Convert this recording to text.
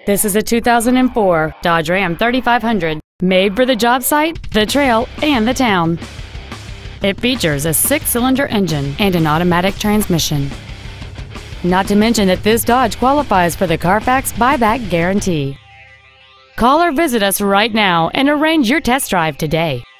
This is a 2004 Dodge Ram 3500, made for the job site, the trail, and the town. It features a 6-cylinder engine and an automatic transmission. Not to mention that this Dodge qualifies for the Carfax buyback guarantee. Call or visit us right now and arrange your test drive today.